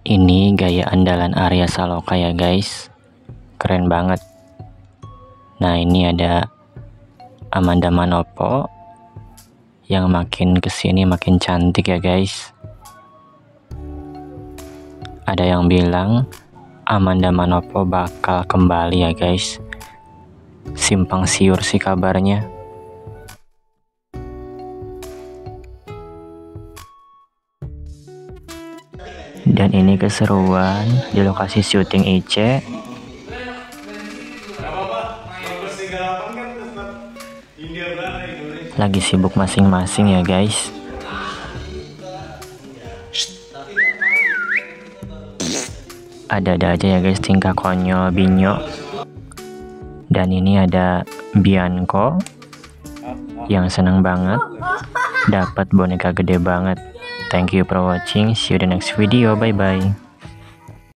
Ini gaya andalan Arya Saloka ya guys, keren banget. Nah ini ada Amanda Manopo yang makin kesini makin cantik ya guys. Ada yang bilang Amanda Manopo bakal kembali ya guys. Simpang siur sih kabarnya. Dan ini keseruan di lokasi syuting IC. Lagi sibuk masing-masing ya guys. Ada-ada aja ya guys tingkah konyol Binyo. Dan ini ada Bianco yang seneng banget dapat boneka gede banget. Thank you for watching. See you the next video. Bye bye.